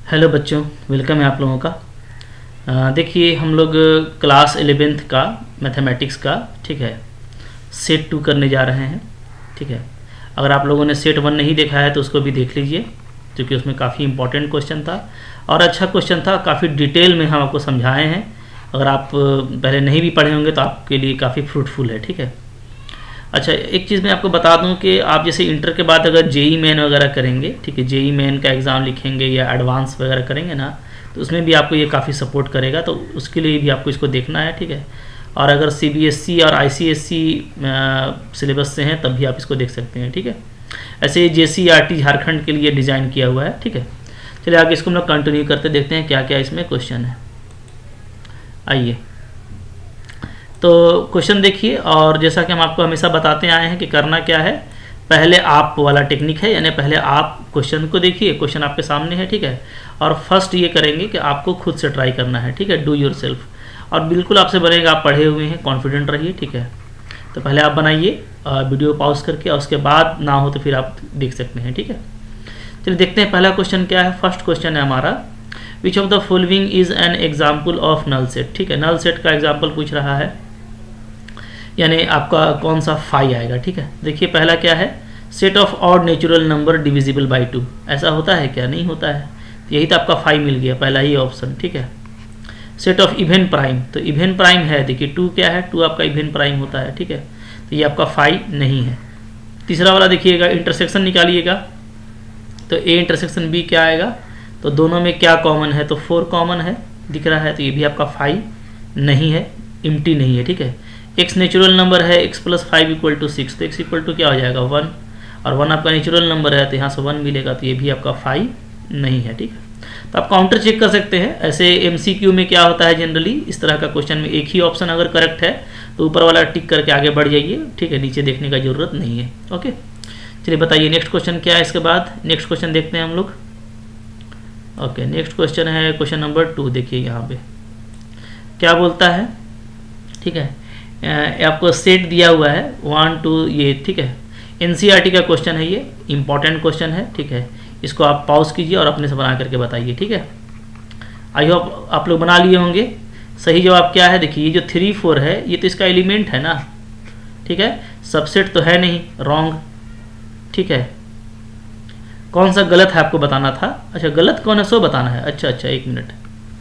Hello बच्चों, welcome है आप लोगों का। देखिए हम लोग क्लास 11th का मैथमेटिक्स का ठीक है सेट 2 करने जा रहे हैं। ठीक है, अगर आप लोगों ने सेट 1 नहीं देखा है तो उसको भी देख लीजिए, क्योंकि उसमें काफ़ी इंपॉर्टेंट क्वेश्चन था और अच्छा क्वेश्चन था। काफ़ी डिटेल में हम आपको समझाए हैं। अगर आप पहले नहीं भी पढ़े होंगे तो आपके लिए काफ़ी फ्रूटफुल है। ठीक है, अच्छा एक चीज़ मैं आपको बता दूं कि आप जैसे इंटर के बाद अगर जेई मेन वगैरह करेंगे, ठीक है, जेई मेन का एग्ज़ाम लिखेंगे या एडवांस वगैरह करेंगे ना, तो उसमें भी आपको ये काफ़ी सपोर्ट करेगा। तो उसके लिए भी आपको इसको देखना है। ठीक है, और अगर सीबीएसई और आईसीएसई सिलेबस से हैं तब भी आप इसको देख सकते हैं। ठीक है, ऐसे जेसीईआरटी झारखंड के लिए डिज़ाइन किया हुआ है। ठीक है, चलिए आगे इसको हम लोग कंटिन्यू करते देखते हैं क्या क्या इसमें क्वेश्चन है। आइए तो क्वेश्चन देखिए, और जैसा कि हम आपको हमेशा बताते आए हैं कि करना क्या है, पहले आप वाला टेक्निक है, यानी पहले आप क्वेश्चन को देखिए, क्वेश्चन आपके सामने है। ठीक है, और फर्स्ट ये करेंगे कि आपको खुद से ट्राई करना है। ठीक है, डू योर सेल्फ, और बिल्कुल आपसे बनेगा, आप पढ़े हुए हैं, कॉन्फिडेंट रहिए। ठीक है, तो पहले आप बनाइए वीडियो पॉज करके, और उसके बाद ना हो तो फिर आप देख सकते हैं। ठीक है, चलिए देखते हैं पहला क्वेश्चन क्या है। फर्स्ट क्वेश्चन है हमारा, which of the following is an example of null set. ठीक है, नल सेट का एग्जाम्पल पूछ रहा है, यानी आपका कौन सा फाई आएगा। ठीक है, देखिए पहला क्या है, set of odd natural number divisible by 2। ऐसा होता है क्या? नहीं होता है, यही तो आपका फाई मिल गया, पहला ही ऑप्शन। ठीक है, सेट ऑफ इवन प्राइम, तो इवन प्राइम है, देखिए 2 क्या है, 2 आपका इवन प्राइम होता है। ठीक है, तो ये आपका फाई नहीं है। तीसरा वाला देखिएगा, इंटरसेक्शन निकालिएगा, तो ए इंटरसेक्शन बी क्या आएगा, तो दोनों में क्या कॉमन है, तो 4 कॉमन है दिख रहा है, तो ये भी आपका फाई नहीं है, इम्प्टी नहीं है। ठीक है, एक्स नेचुरल नंबर है, x + 5 = 6, तो x इक्वल टू क्या हो जाएगा 1, और 1 आपका नेचुरल नंबर है तो यहाँ से 1 मिलेगा, तो ये भी आपका 5 नहीं है। ठीक है, तो आप काउंटर चेक कर सकते हैं। ऐसे MCQ में क्या होता है, जनरली इस तरह का क्वेश्चन में एक ही ऑप्शन अगर करेक्ट है तो ऊपर वाला टिक करके आगे बढ़ जाइए। ठीक है, नीचे देखने का जरूरत नहीं है। ओके, चलिए बताइए नेक्स्ट क्वेश्चन क्या है। इसके बाद नेक्स्ट क्वेश्चन देखते हैं हम लोग। ओके, नेक्स्ट क्वेश्चन है क्वेश्चन नंबर 2। देखिए यहाँ पे क्या बोलता है। ठीक है, आपको सेट दिया हुआ है 1 2 ये। ठीक है, एनसीईआरटी का क्वेश्चन है, ये इंपॉर्टेंट क्वेश्चन है। ठीक है, इसको आप पॉज कीजिए और अपने से बना करके बताइए। ठीक है, आई होप आप लोग बना लिए होंगे। सही जवाब क्या है, देखिए ये जो 3 4 है ये तो इसका एलिमेंट है ना। ठीक है, सबसेट तो है नहीं, रॉन्ग। ठीक है, कौन सा गलत है आपको बताना था। अच्छा गलत कौन है सो बताना है। अच्छा एक मिनट।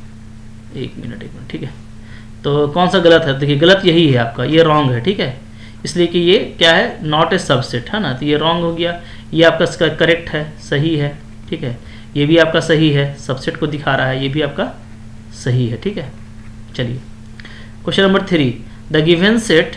ठीक है, तो कौन सा गलत है, देखिए गलत यही है आपका, ये रॉन्ग है। ठीक है, इसलिए कि ये क्या है, नॉट ए सबसेट है ना, तो ये रॉन्ग हो गया। ये आपका करेक्ट है, सही है। ठीक है, ये भी आपका सही है, सबसेट को दिखा रहा है, ये भी आपका सही है। ठीक है, चलिए question number 3, the given set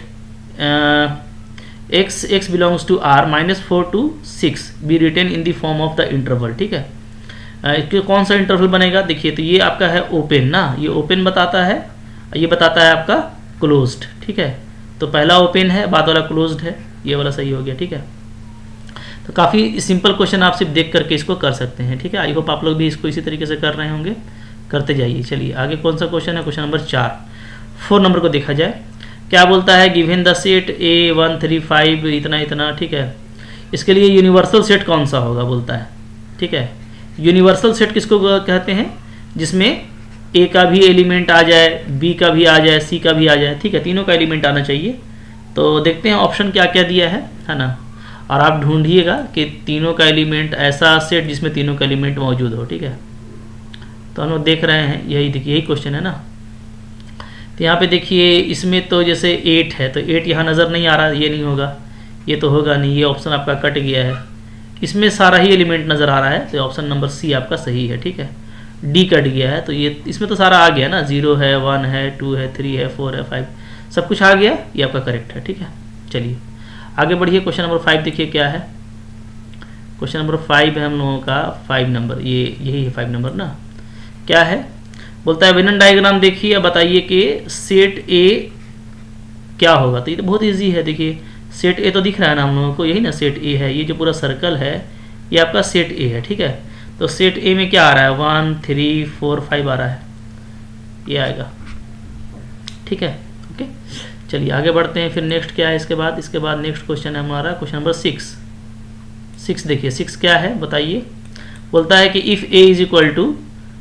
x belongs to R -4 to 6 be written in the form of the interval. ठीक है, इसके कौन सा इंटरवल बनेगा, देखिए तो ये आपका है ओपन ना, ये ओपन बताता है, ये बताता है आपका क्लोज्ड। ठीक है, तो पहला ओपन है, बाद वाला क्लोज्ड है, ये वाला सही हो गया। ठीक है, तो काफ़ी सिंपल क्वेश्चन आप सिर्फ देख करके इसको कर सकते हैं। ठीक है, आई होप आप लोग भी इसको इसी तरीके से कर रहे होंगे, करते जाइए। चलिए आगे कौन सा क्वेश्चन है, क्वेश्चन नंबर 4 नंबर को देखा जाए। क्या बोलता है, गिवन द सेट A 1 3 5 इतना इतना। ठीक है, इसके लिए यूनिवर्सल सेट कौन सा होगा बोलता है। ठीक है, यूनिवर्सल सेट किसको कहते हैं, जिसमें A का भी एलिमेंट आ जाए, B का भी आ जाए, C का भी आ जाए। ठीक है, तीनों का एलिमेंट आना चाहिए। तो देखते हैं ऑप्शन क्या क्या दिया है ना, और आप ढूंढिएगा कि तीनों का एलिमेंट, ऐसा सेट जिसमें तीनों का एलिमेंट मौजूद हो। ठीक है, तो हम लोग देख रहे हैं, यही देखिए यही क्वेश्चन है ना। तो यहाँ पे देखिए इसमें तो जैसे 8 है, तो 8 यहाँ नज़र नहीं आ रहा, ये नहीं होगा, ये तो होगा नहीं, ये ऑप्शन आपका कट गया है। इसमें सारा ही एलिमेंट नज़र आ रहा है, तो ऑप्शन नंबर C आपका सही है। ठीक है, D कट गया है, तो ये इसमें तो सारा आ गया ना, 0 है, 1 है, 2 है, 3 है, 4 है, 5 सब कुछ आ गया, ये आपका करेक्ट है। ठीक है, चलिए आगे बढ़िए। क्वेश्चन नंबर 5 देखिए क्या है। क्वेश्चन नंबर 5 है हम लोगों का 5 नंबर, ये यही है 5 नंबर ना। क्या है बोलता है, वेनन डायग्राम देखिए, बताइए कि सेट A क्या होगा। तो ये तो बहुत ईजी है, देखिए सेट A तो दिख रहा है ना हम लोगों को, यही ना सेट A है, ये जो पूरा सर्कल है ये आपका सेट A है। ठीक है, तो सेट A में क्या आ रहा है, 1 3 4 5 आ रहा है, ये आएगा। ठीक है, ओके, चलिए आगे बढ़ते हैं। फिर नेक्स्ट क्या है इसके बाद नेक्स्ट क्वेश्चन है हमारा क्वेश्चन नंबर 6। देखिए 6 क्या है बताइए। बोलता है कि इफ़ A =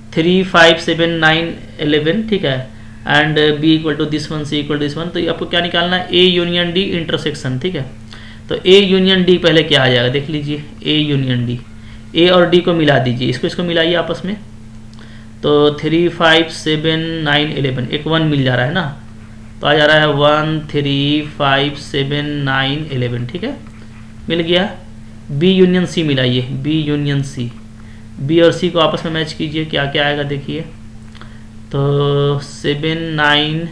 3 5 7 9 11, ठीक है, and b equal to this one, c equal to this one. तो आपको क्या निकालना है, ए यूनियन डी इंटरसेक्शन, ठीक है। तो ए यूनियन डी पहले क्या आ जाएगा देख लीजिए, ए यूनियन डी, ए और डी को मिला दीजिए, इसको मिलाइए आपस में। तो 3 5 7 9 11, एक 1 मिल जा रहा है ना, तो आ जा रहा है 1 3 5 7 9 11, ठीक है, मिल गया। बी यूनियन सी मिलाइए, बी यूनियन सी, बी और सी को आपस में मैच कीजिए, क्या क्या आएगा देखिए। तो 7 9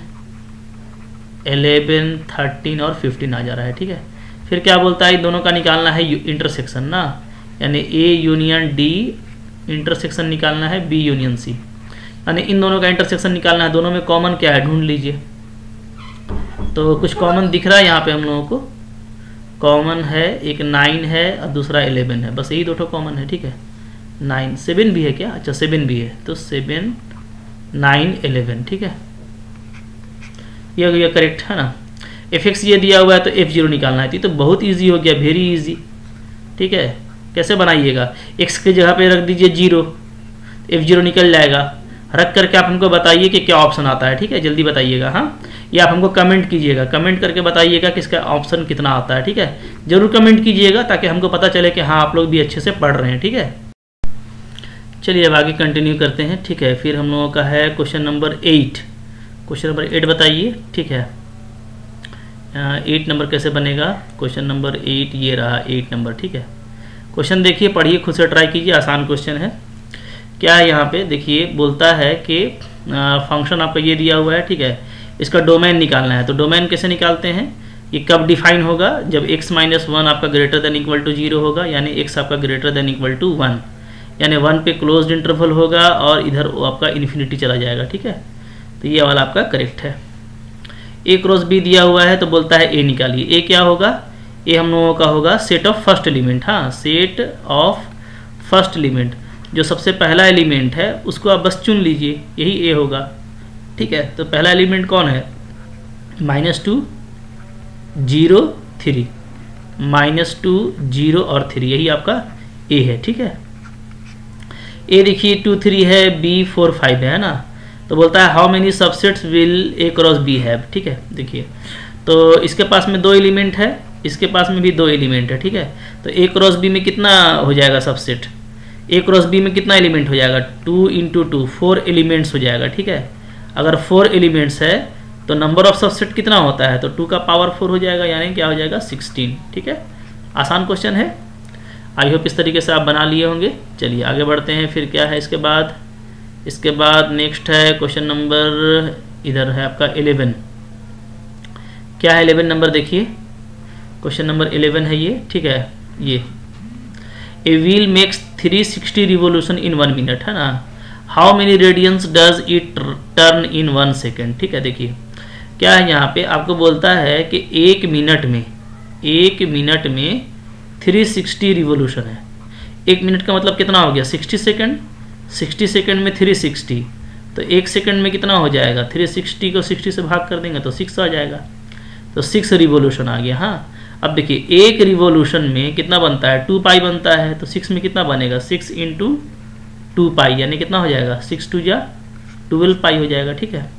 11 13 और 15 आ जा रहा है, ठीक है। फिर क्या बोलता है, दोनों का निकालना है इंटरसेक्शन ना, यानी ए यूनियन डी इंटरसेक्शन निकालना है बी यूनियन सी, यानी इन दोनों का इंटरसेक्शन निकालना है। दोनों में कॉमन क्या है ढूंढ लीजिए। तो कुछ कॉमन दिख रहा है यहाँ पे हम लोगों को, कॉमन है एक 9 है और दूसरा 11 है, बस यही दो कॉमन है, ठीक है। 9 7 भी है क्या, अच्छा 7 भी है, तो 7 9 11, ठीक है, ये करेक्ट है ना। fx ये दिया हुआ है तो f0 निकालना है, तो बहुत इजी हो गया, वेरी इजी, ठीक है। कैसे बनाइएगा, x की जगह पे रख दीजिए 0, f0 निकल जाएगा। रख करके आप हमको बताइए कि क्या ऑप्शन आता है, ठीक है, जल्दी बताइएगा। हाँ, या आप हमको कमेंट कीजिएगा, कमेंट करके बताइएगा कि इसका ऑप्शन कितना आता है, ठीक है, जरूर कमेंट कीजिएगा ताकि हमको पता चले कि हाँ आप लोग भी अच्छे से पढ़ रहे हैं, ठीक है। चलिए अब आगे कंटिन्यू करते हैं, ठीक है। फिर हम लोगों का है क्वेश्चन नंबर 8, क्वेश्चन नंबर 8 बताइए, ठीक है। 8 नंबर कैसे बनेगा, क्वेश्चन नंबर 8 ये रहा 8 नंबर, ठीक है। क्वेश्चन देखिए, पढ़िए, खुद से ट्राई कीजिए, आसान क्वेश्चन है। क्या है यहाँ पे देखिए, बोलता है कि फंक्शन आपका ये दिया हुआ है, ठीक है, इसका डोमेन निकालना है। तो डोमेन कैसे निकालते हैं, ये कब डिफाइन होगा, जब x - 1 आपका ग्रेटर देन इक्वल टू 0 होगा, यानी x आपका ग्रेटर देन इक्वल टू 1, यानी 1 पे क्लोज्ड इंटरवल होगा और इधर आपका इन्फिनिटी चला जाएगा, ठीक है। तो ये वाला आपका करेक्ट है। ए क्रॉस बी दिया हुआ है तो बोलता है ए निकालिए। ए क्या होगा, ए हम लोगों का होगा सेट ऑफ फर्स्ट एलिमेंट, हाँ, सेट ऑफ फर्स्ट एलिमेंट, जो सबसे पहला एलिमेंट है उसको आप बस चुन लीजिए, यही ए होगा, ठीक है। तो पहला एलिमेंट कौन है, -2 0 3, -2 0 और 3, यही आपका ए है, ठीक है। ए देखिए 2 3 है, बी 4 5 है ना। तो बोलता है how many subsets will a cross b have, ठीक है। देखिए, तो इसके पास में 2 एलिमेंट है, इसके पास में भी 2 एलिमेंट है, ठीक है। तो ए क्रॉस बी में कितना हो जाएगा सबसेट, ए क्रॉस बी में कितना एलिमेंट हो जाएगा, 2 × 2 4 एलिमेंट्स हो जाएगा, ठीक है। अगर 4 एलिमेंट्स है तो नंबर ऑफ सबसेट कितना होता है, तो 2 का पावर 4 हो जाएगा, यानी क्या हो जाएगा 16, ठीक है। आसान क्वेश्चन है, आई होप इस तरीके से आप बना लिए होंगे। चलिए आगे बढ़ते हैं, फिर क्या है इसके बाद नेक्स्ट है क्वेश्चन नंबर, इधर है आपका 11। क्या है 11 नंबर, देखिए क्वेश्चन नंबर 11 है ये, ठीक है। ये ए व्हील मेक्स 360 रिवोल्यूशन इन 1 मिनट, है ना। How many radians does it turn इन 1 सेकेंड, ठीक है। देखिए क्या है, यहाँ पे आपको बोलता है कि 1 मिनट में 360 रिवोल्यूशन है। 1 मिनट का मतलब कितना हो गया, 60 सेकेंड, 60 सेकेंड में 360, तो 1 सेकेंड में कितना हो जाएगा, 360 को 60 से भाग कर देंगे तो 6 आ जाएगा, तो 6 रिवोल्यूशन आ गया। हाँ, अब देखिए एक रिवोल्यूशन में कितना बनता है, 2 पाई बनता है, तो 6 में कितना बनेगा, 6 × 2 पाई, यानी कितना हो जाएगा, 6 2 जा 12 पाई हो जाएगा, ठीक है।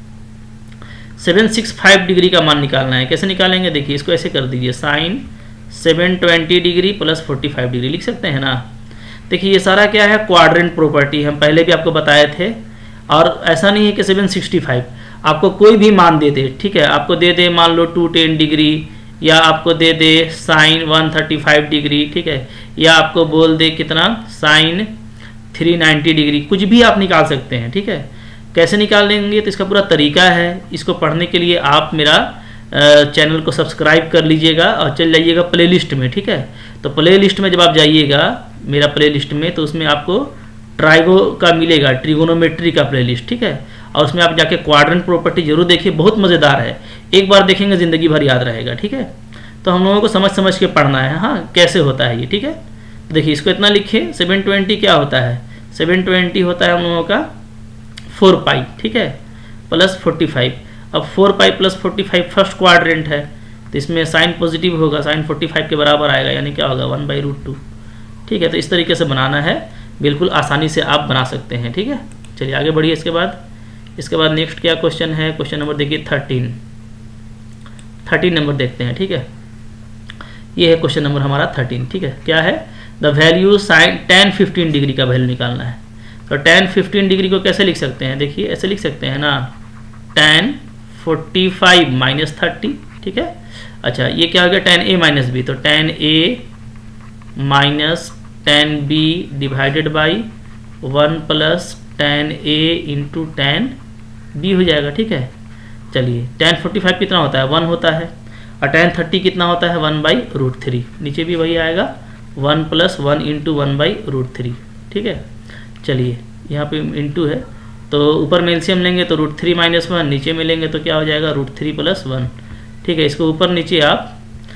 765 डिग्री का मान निकालना है। कैसे निकालेंगे, देखिए इसको ऐसे कर दीजिए, साइन 720 डिग्री प्लस 45 डिग्री लिख सकते हैं ना। देखिए ये सारा क्या है, क्वाड्रेंट प्रॉपर्टी, हम पहले भी आपको बताए थे। और ऐसा नहीं है कि 765 आपको कोई भी मान दे दे, ठीक है, आपको दे दे मान लो 210 डिग्री, या आपको दे दे साइन 135 डिग्री, ठीक है, या आपको बोल दे कितना साइन 390 डिग्री, कुछ भी आप निकाल सकते हैं, ठीक है। कैसे निकाल लेंगे, तो इसका पूरा तरीका है। इसको पढ़ने के लिए आप मेरा चैनल को सब्सक्राइब कर लीजिएगा और चल जाइएगा प्लेलिस्ट में, ठीक है। तो प्लेलिस्ट में जब आप जाइएगा मेरा प्लेलिस्ट में, तो उसमें आपको ट्राइगो का मिलेगा, ट्रिगोनोमेट्री का प्लेलिस्ट, ठीक है। और उसमें आप जाके क्वाड्रेंट प्रॉपर्टी जरूर देखिए, बहुत मज़ेदार है, एक बार देखेंगे ज़िंदगी भर याद रहेगा, ठीक है। तो हम लोगों को समझ समझ के पढ़ना है, हाँ, कैसे होता है ये, ठीक है। तो देखिए इसको इतना लिखे, 720 क्या होता है, 720 होता है हम लोगों का 4 पाई, ठीक है, प्लस 45। अब 4 पाई प्लस 45 फर्स्ट क्वाड्रेंट है, तो इसमें साइन पॉजिटिव होगा, साइन 45 के बराबर आएगा, यानी क्या होगा 1/√2, ठीक है। तो इस तरीके से बनाना है, बिल्कुल आसानी से आप बना सकते हैं, ठीक है। चलिए आगे बढ़िए। इसके बाद नेक्स्ट क्या क्वेश्चन है, क्वेश्चन नंबर देखिए 13 नंबर देखते हैं। ठीक है, ये है क्वेश्चन नंबर हमारा 13। ठीक है, क्या है, the value sine tan 15 degree का वैल्यू निकालना है। तो tan 15 डिग्री को कैसे लिख सकते हैं, देखिए ऐसे लिख सकते हैं ना, tan 45 माइनस 30। ठीक है, अच्छा ये क्या हो गया, tan a माइनस बी, तो tan a minus tan b divided by 1 plus tan a into tan b हो जाएगा। ठीक है, चलिए tan 45 कितना होता है, 1 होता है, और tan 30 कितना होता है, 1/√3। नीचे भी वही आएगा, 1 प्लस 1 इंटू 1/√3। ठीक है, चलिए यहाँ पे इंटू है, तो ऊपर में एलसीएम लेंगे तो √3 माइनस 1, नीचे में लेंगे तो क्या हो जाएगा, √3 प्लस 1। ठीक है, इसको ऊपर नीचे आप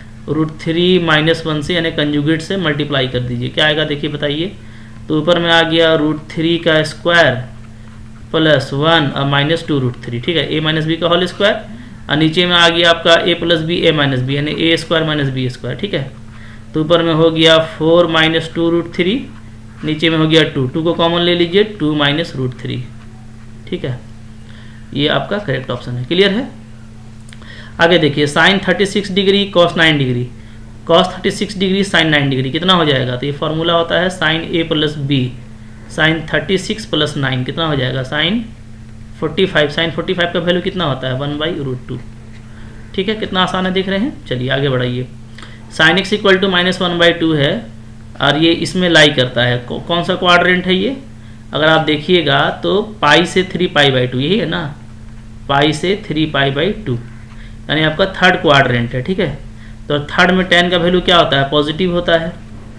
√3 माइनस 1 से यानी कंजुगेट से मल्टीप्लाई कर दीजिए, क्या आएगा देखिए बताइए। तो ऊपर में आ गया √3 का स्क्वायर प्लस 1 और माइनस 2√3। ठीक है, a माइनस बी का होल स्क्वायर, और नीचे में आ गया आपका a plus b a minus b यानी a square minus b square. ठीक है, तो ऊपर में हो गया 4 माइनस 2√3, नीचे में हो गया 2 को कॉमन ले लीजिए, 2 माइनस √3। ठीक है, ये आपका करेक्ट ऑप्शन है। क्लियर है, आगे देखिए sine 36 degree cos 9 degree, cos 36 degree sine 9 degree कितना हो जाएगा, तो ये फॉर्मूला होता है sine a plus b, sine 36 plus 9 कितना हो जाएगा, साइन 45। साइन 45 का वैल्यू कितना होता है, 1/√2। ठीक है, कितना आसान है देख रहे हैं। चलिए आगे बढ़ाइए, साइन x इक्वल टू -1/2 है, और ये इसमें लाई करता है, कौन सा क्वाड्रेंट है ये, अगर आप देखिएगा तो पाई से 3π/2, यही है ना, पाई से 3π/2 यानी आपका थर्ड क्वाड्रेंट है। ठीक है, तो थर्ड में tan का वैल्यू क्या होता है, पॉजिटिव होता है,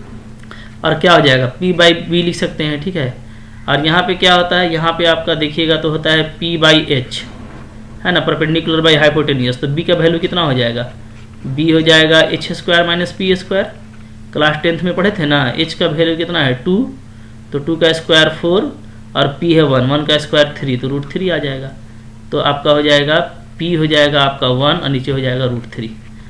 और क्या हो जाएगा, p/b लिख सकते हैं। ठीक है, और यहाँ पे क्या होता है, यहाँ पे आपका देखिएगा तो होता है p/h, है ना, परपेंडिकुलर बाई हाइपोटेनियस, तो b का वैल्यू कितना हो जाएगा, b हो जाएगा h² minus p²। Class 10th में पढ़े थे ना, h का वैल्यू कितना है 2, तो 2 का स्क्वायर 4 और p है 1 का स्क्वायर 3, तो √3 आ जाएगा। तो आपका हो जाएगा p हो जाएगा आपका 1 और नीचे हो जाएगा √3,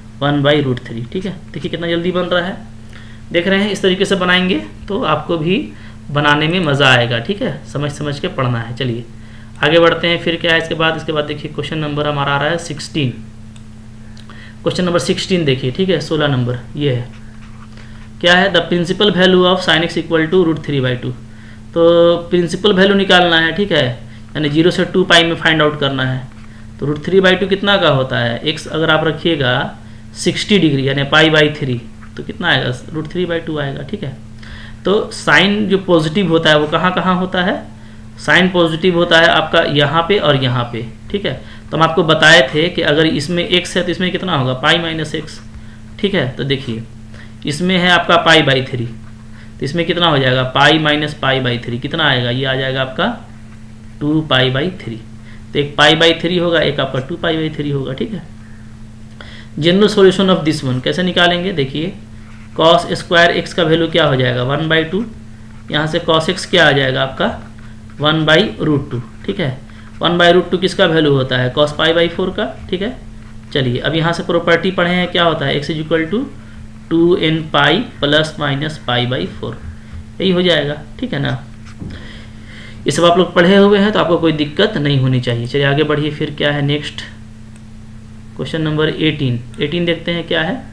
1/√3। ठीक है, देखिए कितना जल्दी बन रहा है, देख रहे हैं। इस तरीके से बनाएंगे तो आपको भी बनाने में मज़ा आएगा। ठीक है, समझ समझ के पढ़ना है। चलिए आगे बढ़ते हैं, फिर क्या है इसके बाद देखिए क्वेश्चन नंबर हमारा आ रहा है 16। क्वेश्चन नंबर 16 देखिए, ठीक है, 16 नंबर ये है, क्या है, the principal value of sine x equal to √3/2। तो प्रिंसिपल वैल्यू निकालना है। ठीक है, यानी 0 से 2π में फाइंड आउट करना है। तो √3/2 कितना का होता है, x अगर आप रखिएगा 60 डिग्री यानी π/3, तो कितना आएगा, √3/2 आएगा। ठीक है, तो साइन जो पॉजिटिव होता है वो कहाँ कहाँ होता है, साइन पॉजिटिव होता है आपका यहाँ पे और यहाँ पे। ठीक है, तो हम आपको बताए थे कि अगर इसमें x है तो इसमें कितना होगा, π-x। ठीक है, तो देखिए इसमें है आपका π/3, तो इसमें कितना हो जाएगा, π-π/3 कितना आएगा, ये आ जाएगा आपका 2π/3। तो एक π/3 होगा, एक आपका 2π/3 होगा। ठीक है, general solution of this one कैसे निकालेंगे, देखिए cos स्क्वायर x का वैल्यू क्या हो जाएगा, 1/2, यहाँ से cos x क्या आ जाएगा आपका 1/√2। ठीक है, 1/√2 किसका वैल्यू होता है, cos π/4 का। ठीक है, चलिए अब यहाँ से प्रॉपर्टी पढ़े हैं, क्या होता है, x equal to 2nπ plus minus π/4, यही हो जाएगा। ठीक है ना, ये सब आप लोग पढ़े हुए हैं तो आपको कोई दिक्कत नहीं होनी चाहिए। चलिए आगे बढ़िए, फिर क्या है नेक्स्ट क्वेश्चन नंबर 18 देखते हैं क्या है।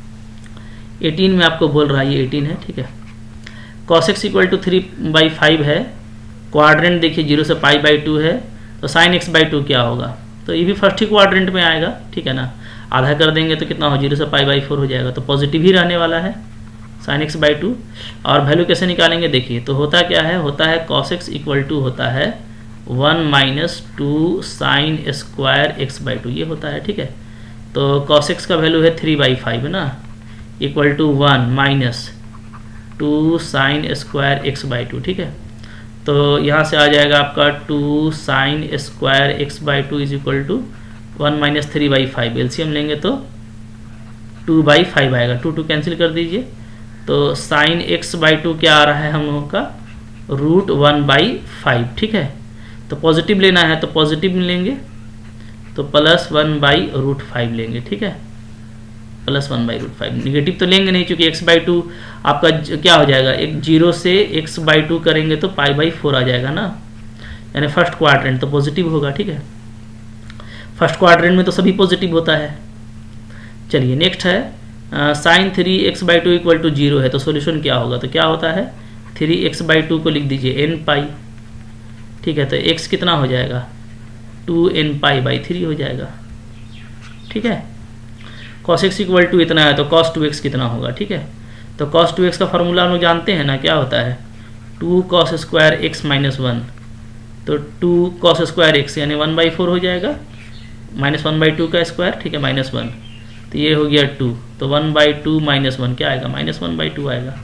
18 में आपको बोल रहा है, ये 18 है। ठीक है, cos x इक्वल टू 3/5 है, क्वाड्रेंट देखिए 0 से π/2 है, तो sin x/2 क्या होगा, तो ये भी फर्स्ट ही क्वाड्रेंट में आएगा। ठीक है ना, आधा कर देंगे तो कितना हो, 0 से π/4 हो जाएगा, तो पॉजिटिव ही रहने वाला है sin x/2। और वैल्यू कैसे निकालेंगे, देखिए तो होता क्या है, होता है cos x इक्वल टू होता है 1 - 2 sin स्क्वायर x/2, ये होता है। ठीक है, तो cos x का वैल्यू है 3/5 है ना, equal to 1 - 2 sin square x/2। ठीक है, तो यहाँ से आ जाएगा आपका 2 sin square x/2 is equal to 1 - 3/5, LCM लेंगे तो 2/5 आएगा, 2 कैंसिल कर दीजिए, तो sin x/2 क्या आ रहा है हम लोगों का, √1/5। ठीक है, तो पॉजिटिव लेना है तो पॉजिटिव लेंगे, तो प्लस 1/√5 लेंगे। ठीक है, प्लस 1/√5, निगेटिव तो लेंगे नहीं क्योंकि x/2 आपका क्या हो जाएगा, एक 0 से x/2 करेंगे तो π/4 आ जाएगा ना, यानी फर्स्ट क्वाड्रेंट तो पॉजिटिव होगा, ठीक है। फर्स्ट क्वाड्रेंट में तो सभी पॉजिटिव होता है। चलिए नेक्स्ट है साइन 3x/2 इक्वल टू 0 है, तो सॉल्यूशन क्या होगा, तो क्या होता है 3x/2 को लिख दीजिए n पाई, ठीक है। तो x कितना हो जाएगा 2n/3 हो जाएगा, ठीक है। cos x इक्वल टू इतना है तो cos 2x कितना होगा, ठीक है। तो cos 2x का फॉर्मूला हम लोग जानते हैं ना, क्या होता है 2 cos स्क्वायर x माइनस 1, तो 2 cos स्क्वायर x यानी 1/4 हो जाएगा, -1/2 का स्क्वायर, ठीक है, -1, तो ये हो गया 2, तो 1/2 -1 क्या आएगा -1/2 आएगा,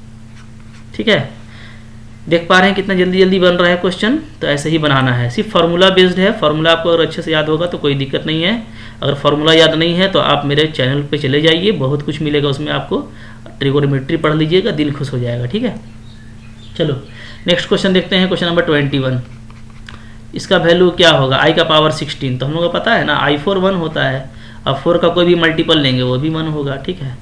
ठीक है। देख पा रहे हैं कितना जल्दी जल्दी बन रहा है क्वेश्चन। तो ऐसे ही बनाना है, सिर्फ फार्मूला बेस्ड है। फार्मूला आपको अगर अच्छे से याद होगा तो कोई दिक्कत नहीं है। अगर फार्मूला याद नहीं है तो आप मेरे चैनल पे चले जाइए, बहुत कुछ मिलेगा उसमें आपको। ट्रिगोनोमेट्री पढ़ लीजिएगा, दिल खुश हो जाएगा, ठीक है। चलो नेक्स्ट क्वेश्चन देखते हैं, क्वेश्चन नंबर 21। इसका वैल्यू क्या होगा i का पावर 16, तो हम लोग को पता है ना i4 1 होता है। अब 4 का कोई भी मल्टीपल लेंगे वो भी 1 होगा, ठीक है।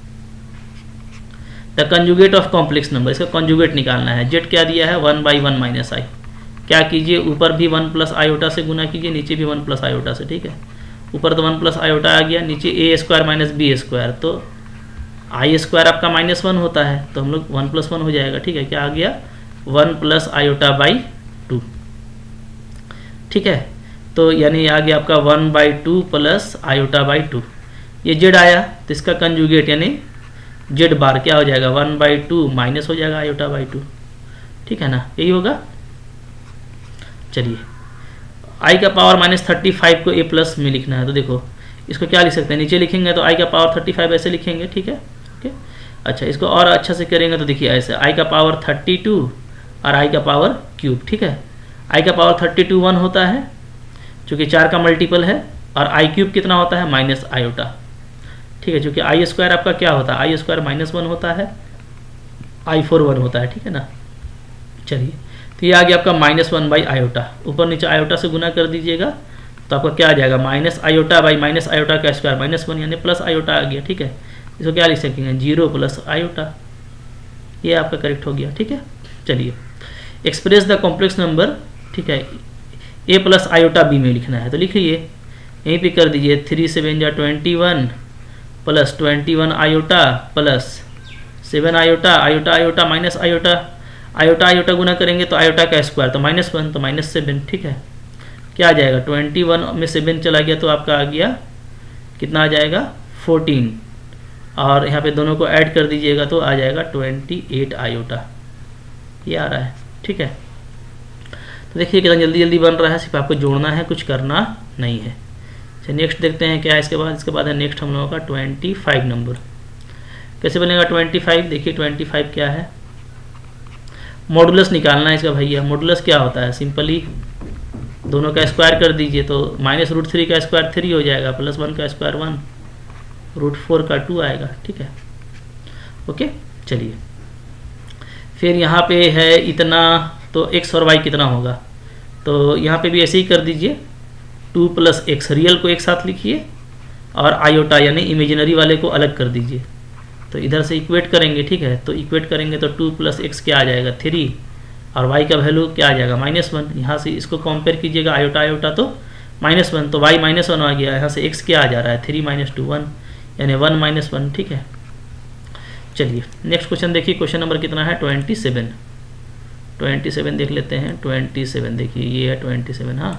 The conjugate of complex number, इसका कंजुगेट निकालना है। जेड क्या दिया है 1/1 माइनस आई, क्या कीजिए ऊपर भी 1 प्लस आयोटा से गुना कीजिए, नीचे भी 1 प्लस आयोटा से, ठीक है। ऊपर तो 1 प्लस आयोटा आ गया, नीचे a square minus b square, तो आई स्क्वायर आपका -1 होता है, तो हम लोग 1 + 1 हो जाएगा, ठीक है। क्या आ गया 1 प्लस आयोटा बाई 2, ठीक है। तो यानी आ गया आपका 1/2 प्लस आयोटा बाई 2। ये जेड आया तो इसका कंजुगेट यानी जेड बार क्या हो जाएगा 1/2 माइनस हो जाएगा आयोटा बाई 2, ठीक है ना, यही होगा। चलिए i का पावर -35 को a प्लस में लिखना है, तो देखो इसको क्या लिख सकते हैं, नीचे लिखेंगे तो i का पावर 35 ऐसे लिखेंगे, ठीक है। ओके, अच्छा इसको और अच्छा से करेंगे तो देखिए ऐसे i का पावर 32 और i का पावर क्यूब, ठीक है। i का पावर 32 1 होता है चूँकि 4 का मल्टीपल है, और i क्यूब कितना होता है माइनस आयोटा, ठीक है। चूँकि i स्क्वायर आपका क्या होता है i स्क्वायर -1 होता है, i4 1 होता है, ठीक है ना। चलिए तो ये आ गया आपका -1 बाई आयोटा, ऊपर नीचे आयोटा से गुना कर दीजिएगा तो आपका क्या आ जाएगा minus iota by minus iota का स्क्वायर -1 यानी प्लस आयोटा आ गया, ठीक है। इसको क्या लिख सकेंगे 0 प्लस आयोटा, ये आपका करेक्ट हो गया, ठीक है। चलिए एक्सप्रेस द कॉम्प्लेक्स नंबर, ठीक है, a प्लस आयोटा b में लिखना है, तो लिखिए यहीं पे कर दीजिए 3 7 जा 21 plus 21 iota plus 7 iota, iota iota minus iota, iota iota गुना करेंगे तो आयोटा का स्क्वायर तो -1 तो -7, ठीक है। क्या आ जाएगा 21 में 7 चला गया तो आपका आ गया कितना आ जाएगा 14, और यहाँ पे दोनों को ऐड कर दीजिएगा तो आ जाएगा 28 आयोटा, ये आ रहा है, ठीक है। तो देखिए कितना जल्दी जल्दी बन रहा है, सिर्फ आपको जोड़ना है, कुछ करना नहीं है। चलिए नेक्स्ट देखते हैं क्या है इसके बाद। इसके बाद है नेक्स्ट हम लोगों का 25 नंबर। कैसे बनेगा 25, देखिए 25 क्या है, मॉडुलस निकालना है इसका भैया। मॉडुलस क्या होता है, सिंपली दोनों का स्क्वायर कर दीजिए तो -√3 का स्क्वायर 3 हो जाएगा, +1 का स्क्वायर 1, √4 का 2 आएगा, ठीक है। ओके चलिए फिर यहाँ पे है इतना, तो x और y कितना होगा, तो यहाँ पे भी ऐसे ही कर दीजिए 2 + x, रियल को एक साथ लिखिए और आयोटा यानी इमेजिनरी वाले को अलग कर दीजिए, तो इधर से इक्वेट करेंगे, ठीक है। तो इक्वेट करेंगे तो 2 + x क्या आ जाएगा 3, और y का वैल्यू क्या आ जाएगा -1। यहाँ से इसको कंपेयर कीजिएगा आयोटा आयोटा तो -1, तो y -1 आ गया, यहाँ से x क्या आ जा रहा है 3 - 2 1 यानी 1 - 1, ठीक है। चलिए नेक्स्ट क्वेश्चन देखिए, क्वेश्चन नंबर कितना है 27 देख लेते हैं। 27 देखिए ये है 27, हाँ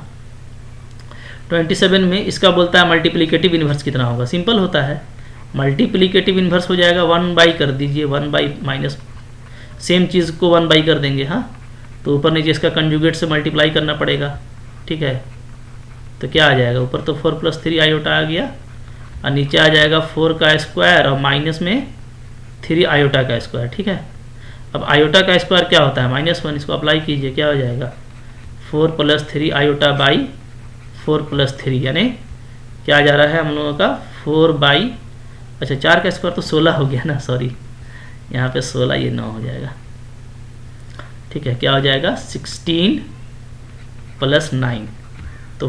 27 में इसका बोलता है मल्टीप्लिकेटिव इन्वर्स कितना होगा। सिंपल होता है, मल्टीप्लिकेटिव इन्वर्स हो जाएगा 1/, कर दीजिए 1/, माइनस सेम चीज़ को 1/, कर देंगे, हाँ। तो ऊपर नीचे इसका कंजुगेट से मल्टीप्लाई करना पड़ेगा, ठीक है। तो क्या आ जाएगा, ऊपर तो 4 + 3 आयोटा आ गया, और नीचे आ जाएगा 4 का स्क्वायर और माइनस में 3 आयोटा का स्क्वायर, ठीक है। अब आयोटा का स्क्वायर क्या होता है -1, इसको अप्लाई कीजिए, क्या हो जाएगा 4 + 3 आयोटा बाई 4 + 3 यानी क्या आ जा रहा है हम लोगों का 4/, अच्छा 4 का स्क्वायर तो 16 हो गया ना, सॉरी यहाँ पे 16, ये 9 हो जाएगा, ठीक है। क्या हो जाएगा 16 + 9, तो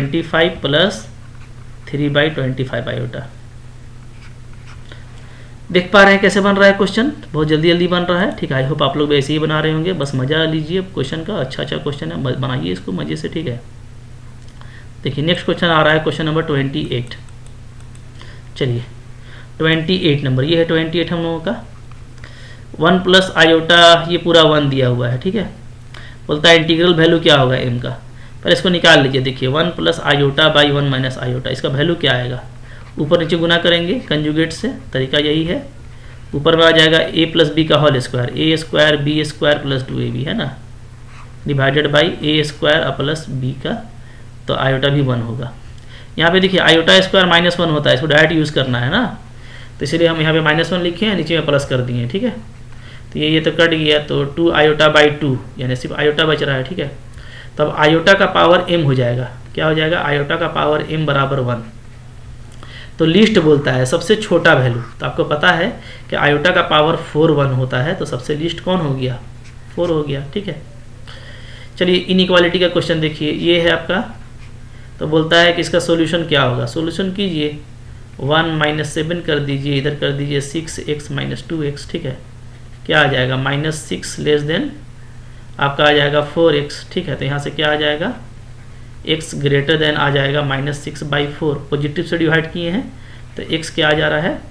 4/25 + 3/25 आयोटा। देख पा रहे हैं कैसे बन रहा है क्वेश्चन, बहुत जल्दी जल्दी बन रहा है। ठीक है, आई होप आप लोग भी ऐसे ही बना रहे होंगे, बस मज़ा लीजिए क्वेश्चन का, अच्छा क्वेश्चन है, बनाइए इसको मज़े से। ठीक है, देखिए नेक्स्ट क्वेश्चन आ रहा है क्वेश्चन नंबर 28। चलिए 28 नंबर, ये है 28 हम लोगों का। 1 प्लस आयोटा, ये पूरा 1 दिया हुआ है। ठीक है, बोलता है इंटीग्रल वैल्यू क्या होगा m का, पहले इसको निकाल लीजिए। देखिए 1 plus iota by 1 minus iota, इसका वैल्यू क्या आएगा, ऊपर नीचे गुना करेंगे कंजुगेट से, तरीका यही है। ऊपर में आ जाएगा a प्लस बी का whole square, a square b square plus 2ab है ना, divided by a square plus b का, तो आयोटा भी 1 होगा। यहाँ पे देखिए आयोटा स्क्वायर -1 होता है, इसको डायरेक्ट यूज़ करना है ना, तो इसलिए हम यहाँ पे -1 लिखे हैं, नीचे में प्लस कर दिए। ठीक है, तो ये तो कट गया, तो 2 आयोटा बाई 2, यानी सिर्फ आयोटा बच रहा है। ठीक है, तब आयोटा का पावर m हो जाएगा, क्या हो जाएगा, आयोटा का पावर m बराबर 1। तो लीस्ट बोलता है सबसे छोटा वैल्यू, तो आपको पता है कि आयोटा का पावर 4 1 होता है, तो सबसे लीस्ट कौन हो गया, 4 हो गया। ठीक है, चलिए इनइक्वालिटी का क्वेश्चन देखिए, ये है आपका, तो बोलता है कि इसका सॉल्यूशन क्या होगा। सॉल्यूशन कीजिए, 1 - 7 कर दीजिए, इधर कर दीजिए 6x - 2x। ठीक है, क्या आ जाएगा, -6 लेस देन आपका आ जाएगा 4x। ठीक है, तो यहाँ से क्या आ जाएगा, x ग्रेटर देन आ जाएगा -6/4, पॉजिटिव से डिवाइड किए हैं, तो x क्या आ जा रहा है,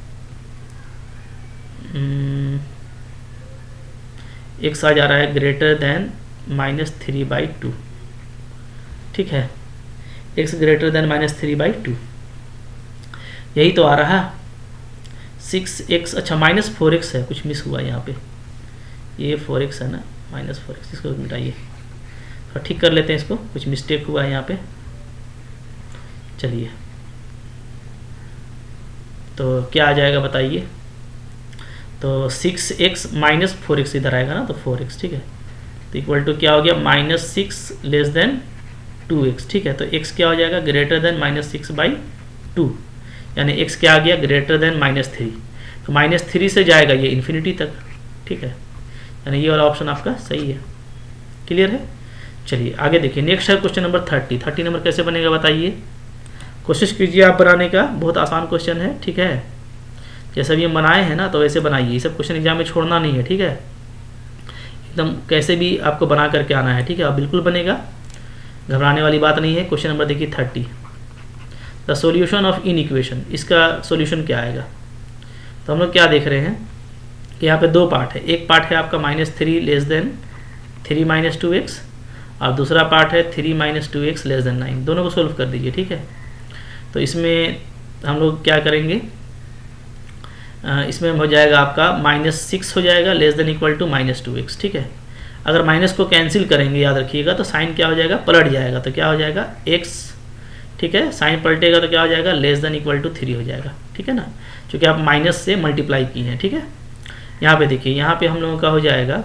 x आ जा रहा है ग्रेटर देन -3/2। ठीक है, x ग्रेटर देन -3/2, यही तो आ रहा है 6x, अच्छा -4x है, कुछ मिस हुआ यहाँ पे, ये 4x है ना, -4x, इसको मिटाइए, थोड़ा ठीक कर लेते हैं इसको, कुछ मिस्टेक हुआ है यहाँ पे। चलिए, तो क्या आ जाएगा बताइए, तो 6x - 4x इधर आएगा ना, तो 4x। ठीक है, तो इक्वल टू क्या हो गया, -6 लेस देन 2x। ठीक है, तो x क्या हो जाएगा, ग्रेटर देन -6/2, यानी x क्या आ गया, ग्रेटर देन -3, तो -3 से जाएगा ये इन्फिनिटी तक। ठीक है, यानी ये वाला ऑप्शन आपका सही है। क्लियर है, चलिए आगे देखिए, नेक्स्ट है क्वेश्चन नंबर 30 नंबर कैसे बनेगा बताइए, कोशिश कीजिए आप बनाने का, बहुत आसान क्वेश्चन है। ठीक है, जैसे भी हम बनाए हैं ना, तो वैसे बनाइए, ये सब क्वेश्चन एग्जाम में छोड़ना नहीं है। ठीक है, एकदम कैसे भी आपको बना करके आना है। ठीक है, अब बिल्कुल बनेगा, घबराने वाली बात नहीं है। क्वेश्चन नंबर देखिए 30, the solution of inequation, इसका सॉल्यूशन क्या आएगा। तो हम लोग क्या देख रहे हैं कि यहाँ पे दो पार्ट है, एक पार्ट है आपका -3 लेस देन 3 - 2x, और दूसरा पार्ट है 3 - 2x लेस देन 9, दोनों को सोल्व कर दीजिए। ठीक है, तो इसमें हम लोग क्या करेंगे, इसमें हो जाएगा आपका -6 हो जाएगा less than equal to -2x। ठीक है, अगर माइनस को कैंसिल करेंगे याद रखिएगा, तो साइन क्या हो जाएगा, पलट जाएगा, तो क्या हो जाएगा x। ठीक है, साइन पलटेगा तो क्या हो जाएगा, लेस देन इक्वल टू 3 हो जाएगा। ठीक है ना, क्योंकि आप माइनस से मल्टीप्लाई किए हैं। ठीक है, यहाँ पे देखिए, यहाँ पे हम लोगों का हो जाएगा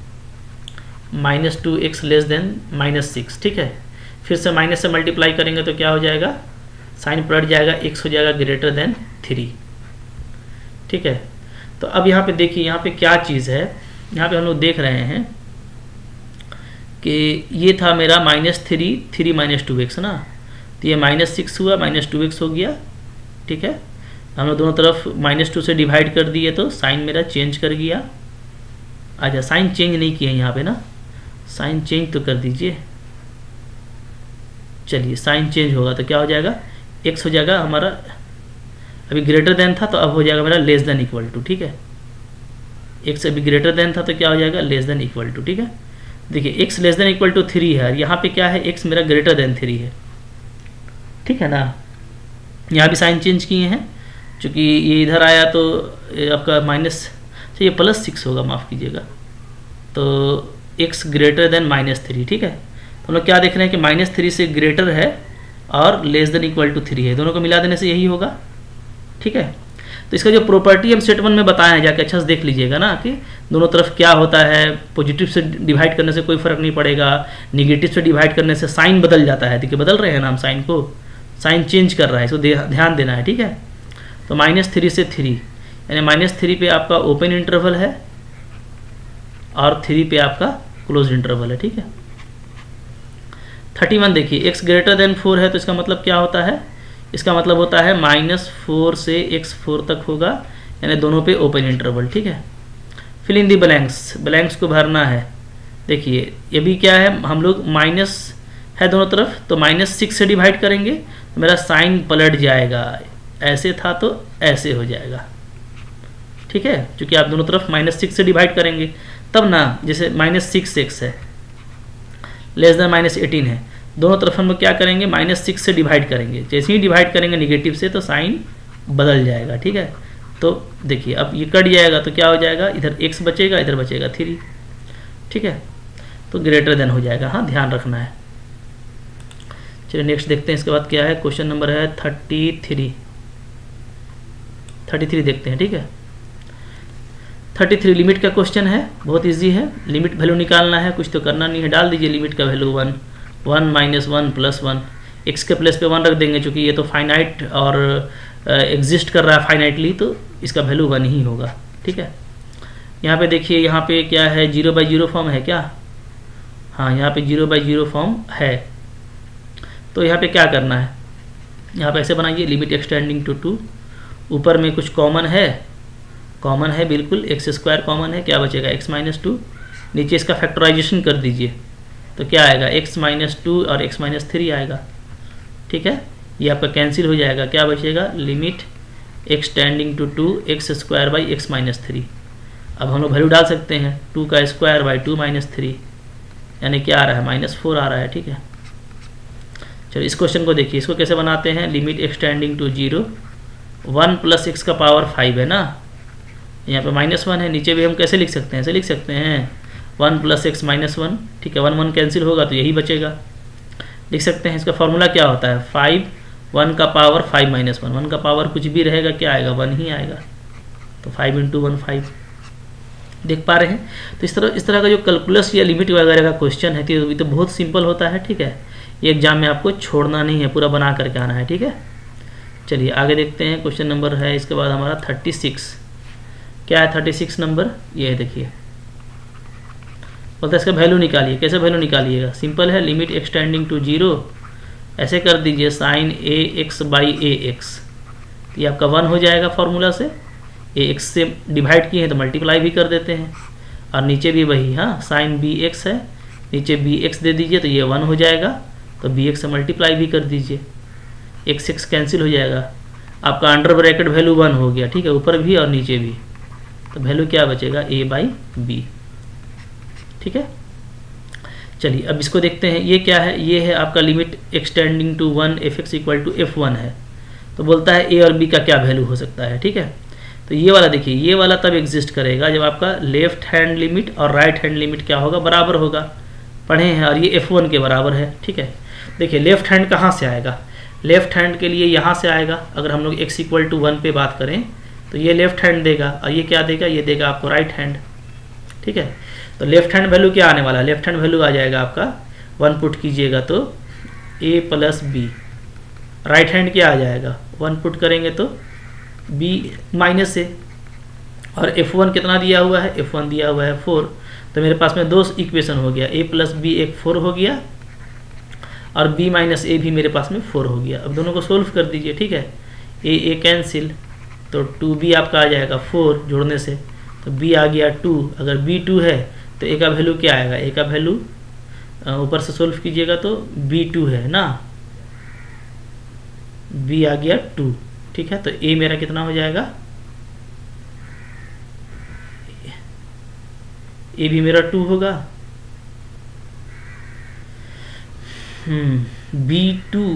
-2x लेस देन -6। ठीक है, फिर से माइनस से मल्टीप्लाई करेंगे तो क्या हो जाएगा, साइन पलट जाएगा, x हो जाएगा ग्रेटर देन 3। ठीक है, तो अब यहाँ पे देखिए, यहाँ पे क्या चीज़ है, यहाँ पे हम लोग देख रहे हैं कि ये था मेरा -3 - 2x ना, तो ये -6 हुआ, -2x हो गया। ठीक है, हम लोग दोनों तरफ -2 से डिवाइड कर दिए, तो साइन मेरा चेंज कर गया। अच्छा, साइन चेंज नहीं किया यहाँ पे ना, साइन चेंज तो कर दीजिए। चलिए, साइन चेंज होगा तो क्या हो जाएगा, x हो जाएगा हमारा, अभी ग्रेटर देन था तो अब हो जाएगा मेरा लेस देन इक्वल टू। ठीक है, x अभी ग्रेटर देन था तो क्या हो जाएगा, लेस देन इक्वल टू। ठीक है, देखिए x less than equal to 3 है, यहाँ पे क्या है, x मेरा ग्रेटर देन 3 है। ठीक है ना, यहाँ भी साइन चेंज किए हैं, चूँकि ये इधर आया तो आपका माइनस, ये +6 होगा, माफ़ कीजिएगा, तो x ग्रेटर देन -3। ठीक है, तो हम लोग क्या देख रहे हैं कि -3 से ग्रेटर है और लेस देन इक्वल टू 3 है, दोनों को मिला देने से यही होगा। ठीक है, तो इसका जो प्रॉपर्टी हम सेट 1 में बताए हैं, जाके अच्छा से देख लीजिएगा ना, कि दोनों तरफ क्या होता है, पॉजिटिव से डिवाइड करने से कोई फर्क नहीं पड़ेगा, निगेटिव से डिवाइड करने से साइन बदल जाता है। देखिए बदल रहे हैं ना हम साइन को, साइन चेंज कर रहा है, इसको ध्यान देना है। ठीक है, तो -3 से 3, यानी -3 पे आपका ओपन इंटरवल है और 3 पे आपका क्लोज इंटरवल है। ठीक है, 31 देखिए, x ग्रेटर देन 4 है, तो इसका मतलब क्या होता है, इसका मतलब होता है -4 से x 4 तक होगा, यानी दोनों पे ओपन इंटरवल, ठीक है। Fill in the blanks, blanks को भरना है। देखिए ये भी क्या है, हम लोग माइनस है दोनों तरफ, तो -6 से डिवाइड करेंगे तो मेरा साइन पलट जाएगा, ऐसे था तो ऐसे हो जाएगा, ठीक है। क्योंकि आप दोनों तरफ -6 से डिवाइड करेंगे तब ना, जैसे -6x है लेस देन -18 है, दोनों तरफ हम लोग क्या करेंगे, -6 से डिवाइड करेंगे। जैसे ही डिवाइड करेंगे निगेटिव से तो साइन बदल जाएगा, ठीक है। तो देखिए अब ये कट जाएगा तो क्या हो जाएगा, इधर x बचेगा, इधर बचेगा 3, ठीक है। तो ग्रेटर देन हो जाएगा, हाँ ध्यान रखना है। चलिए नेक्स्ट देखते हैं इसके बाद क्या है। क्वेश्चन नंबर है 33 देखते हैं, ठीक है। 33 लिमिट का क्वेश्चन है, बहुत इजी है। लिमिट वैल्यू निकालना है, कुछ तो करना नहीं है, डाल दीजिए लिमिट का वैल्यू 1 -1 + 1, x के प्लेस पे 1 रख देंगे, क्योंकि ये तो फाइनाइट और एग्जिस्ट कर रहा है फाइनाइटली, तो इसका वैल्यू 1 ही होगा, ठीक है। यहाँ पे देखिए, यहाँ पे क्या है, 0/0 फॉर्म है क्या, हाँ यहाँ पे 0/0 फॉर्म है। तो यहाँ पे क्या करना है, यहाँ पे ऐसे बनाइए, लिमिट एक्सटेंडिंग टू 2, ऊपर में कुछ कॉमन है बिल्कुल, x² कॉमन है, क्या बचेगा x - 2, नीचे इसका फैक्टराइजेशन कर दीजिए तो क्या आएगा, x - 2 और x - 3 आएगा, ठीक है। ये आपका कैंसिल हो जाएगा, क्या बचेगा, limit x tending to 2 x² / x - 3। अब हम लोग वैल्यू डाल सकते हैं, 2 का स्क्वायर बाई 2 - 3, यानी क्या आ रहा है, -4 आ रहा है, ठीक है। चलिए इस क्वेश्चन को देखिए, इसको कैसे बनाते हैं, लिमिट एक्सटेंडिंग टू 0, 1 + x का पावर 5 है ना, यहाँ पे -1 है, नीचे भी हम कैसे लिख सकते हैं, ऐसे लिख सकते हैं 1 + x - 1, ठीक है। 1 1 कैंसिल होगा तो यही बचेगा, लिख सकते हैं। इसका फॉर्मूला क्या होता है, 5 1 का पावर 5 - 1, 1 का पावर कुछ भी रहेगा क्या आएगा, 1 ही आएगा, तो 5 × 1 5, देख पा रहे हैं। तो इस तरह का जो कैलकुलस या लिमिट वगैरह का क्वेश्चन है तो बहुत सिंपल होता है, ठीक है। ये एग्जाम में आपको छोड़ना नहीं है, पूरा बना करके आना है, ठीक है। चलिए आगे देखते हैं, क्वेश्चन नंबर है इसके बाद हमारा 36। क्या है 36 नंबर, ये है देखिए, बोलते हैं इसका वैल्यू निकालिए। कैसे वैल्यू निकालिएगा, सिंपल है, लिमिट एक्सटेंडिंग टू 0, ऐसे कर दीजिए sin ax/ax, ये आपका 1 हो जाएगा फॉर्मूला से, ax से डिवाइड किए हैं तो मल्टीप्लाई भी कर देते हैं, और नीचे भी वही, हाँ sin bx है, नीचे bx दे दीजिए तो ये 1 हो जाएगा, तो bx से मल्टीप्लाई भी कर दीजिए, x कैंसिल हो जाएगा, आपका अंडर ब्रैकेट वैल्यू 1 हो गया, ठीक है, ऊपर भी और नीचे भी, तो वैल्यू क्या बचेगा, a/b, ठीक है। चलिए अब इसको देखते हैं, ये क्या है, ये है आपका limit x tending to 1 fx = f1 है, तो बोलता है a और b का क्या वैल्यू हो सकता है, ठीक है। तो ये वाला देखिए, ये वाला तब एग्जिस्ट करेगा जब आपका लेफ्ट हैंड लिमिट और राइट हैंड लिमिट क्या होगा, बराबर होगा, पढ़े हैं, और ये f1 के बराबर है, ठीक है। देखिए लेफ्ट हैंड कहाँ से आएगा, लेफ्ट हैंड के लिए यहाँ से आएगा, अगर हम लोग x = 1 पे बात करें तो ये लेफ्ट हैंड देगा, और ये क्या देगा, ये देगा आपको राइट हैंड, ठीक है। तो लेफ्ट हैंड वैल्यू क्या आने वाला है, लेफ्ट हैंड वैल्यू आ जाएगा आपका 1 पुट कीजिएगा तो a + b, राइट हैंड क्या आ जाएगा, 1 पुट करेंगे तो b - a, और f1 कितना दिया हुआ है, f1 दिया हुआ है 4, तो मेरे पास में 2 इक्वेशन हो गया, a + b एक 4 हो गया, और b - a भी मेरे पास में 4 हो गया। अब दोनों को सोल्व कर दीजिए, ठीक है, a कैंसिल, तो 2b आपका आ जाएगा 4 जोड़ने से, तो b आ गया 2, अगर b 2 है तो a का वैल्यू क्या आएगा, a का वैल्यू ऊपर से सोल्व कीजिएगा तो b 2 है ना, b आ गया 2, ठीक है। तो a मेरा कितना हो जाएगा, a भी मेरा 2 होगा, b2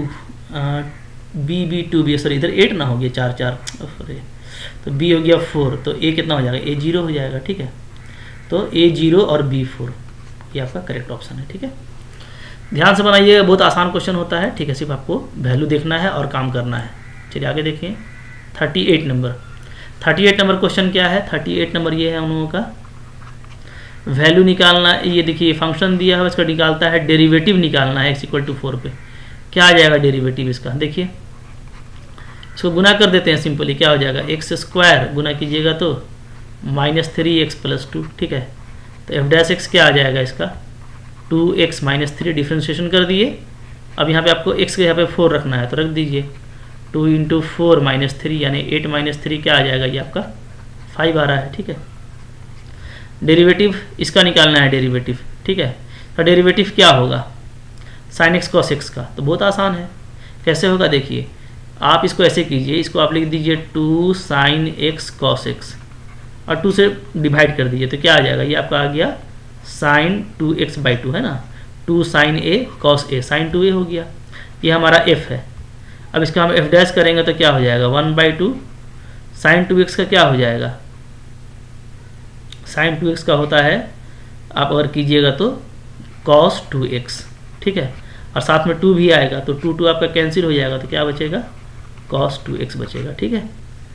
b2 सॉरी इधर 8 ना हो गया, 4 4, तो b हो गया 4, तो a कितना हो जाएगा, a 0 हो जाएगा, ठीक है। तो a 0 और b 4, ये आपका करेक्ट ऑप्शन है, ठीक है। ध्यान से बनाइएगा, बहुत आसान क्वेश्चन होता है, ठीक है, सिर्फ आपको वैल्यू देखना है और काम करना है। चलिए आगे देखिए 38 नंबर। 38 नंबर क्वेश्चन क्या है, 38 नंबर ये है हम लोगों का, वैल्यू निकालना, ये देखिए फंक्शन दिया है, इसका निकालता है, डेरिवेटिव निकालना है x = 4 पे, क्या आ जाएगा डेरिवेटिव इसका, देखिए इसको गुना कर देते हैं सिंपली, क्या हो जाएगा, x² गुना कीजिएगा तो -3x + 2, ठीक है। तो f' क्या आ जाएगा इसका, 2x - 3, डिफ्रेंशिएशन कर दिए। अब यहाँ पे आपको x के यहाँ पे 4 रखना है तो रख दीजिए, 2 × 4 - 3 यानी 8 - 3 क्या आ जाएगा, ये आपका 5 आ रहा है, ठीक है। डेरिवेटिव इसका निकालना है डेरिवेटिव, ठीक है। तो डेरिवेटिव क्या होगा साइन एक्स कॉस एक्स का, तो बहुत आसान है। कैसे होगा देखिए, आप इसको ऐसे कीजिए, इसको आप लिख दीजिए 2 साइन एक्स कॉस एक्स और 2 से डिवाइड कर दीजिए, तो क्या आ जाएगा, ये आपका आ गया साइन 2x/2 है ना, 2 sine a cos a, sine 2a हो गया। ये हमारा f है। अब इसका हम f डैश करेंगे तो क्या हो जाएगा 1/2 साइन 2x का क्या हो जाएगा, साइन 2x का होता है, आप अगर कीजिएगा तो कॉस 2x, ठीक है। और साथ में 2 भी आएगा तो 2 आपका कैंसिल हो जाएगा, तो क्या बचेगा कॉस 2x बचेगा, ठीक है।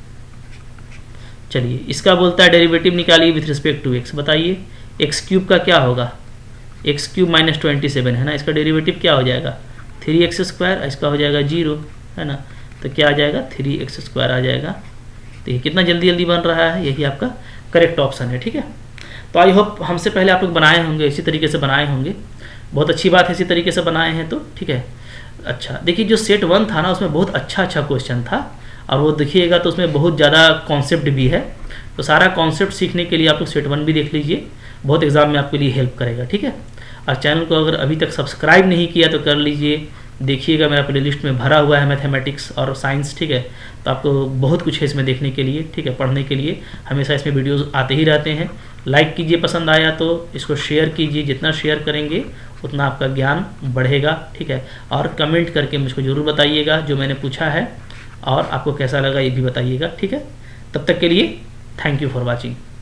चलिए इसका बोलता है डेरिवेटिव निकालिए विथ रिस्पेक्ट टू x। बताइए x³ का क्या होगा, x³ - 27 है ना, इसका डेरिवेटिव क्या हो जाएगा 3x², इसका हो जाएगा 0 है ना, तो क्या आ जाएगा 3x² आ जाएगा। तो ये कितना जल्दी जल्दी बन रहा है, यही आपका करेक्ट ऑप्शन है, ठीक है। तो आई होप हमसे पहले आप लोग बनाए होंगे, इसी तरीके से बनाए होंगे, बहुत अच्छी बात है इसी तरीके से बनाए हैं तो, ठीक है। अच्छा देखिए जो सेट 1 था ना उसमें बहुत अच्छा क्वेश्चन था, और वो देखिएगा तो उसमें बहुत ज़्यादा कॉन्सेप्ट भी है, तो सारा कॉन्सेप्ट सीखने के लिए आप लोग सेट 1 भी देख लीजिए, बहुत एग्जाम में आपके लिए हेल्प करेगा, ठीक है। और चैनल को अगर अभी तक सब्सक्राइब नहीं किया तो कर लीजिए, देखिएगा मेरा प्लेलिस्ट में भरा हुआ है मैथमेटिक्स और साइंस, ठीक है। तो आपको बहुत कुछ है इसमें देखने के लिए, ठीक है, पढ़ने के लिए, हमेशा इसमें वीडियोस आते ही रहते हैं। लाइक कीजिए पसंद आया तो, इसको शेयर कीजिए, जितना शेयर करेंगे उतना आपका ज्ञान बढ़ेगा, ठीक है। और कमेंट करके मुझको ज़रूर बताइएगा जो मैंने पूछा है, और आपको कैसा लगा ये भी बताइएगा, ठीक है। तब तक के लिए थैंक यू फॉर वॉचिंग।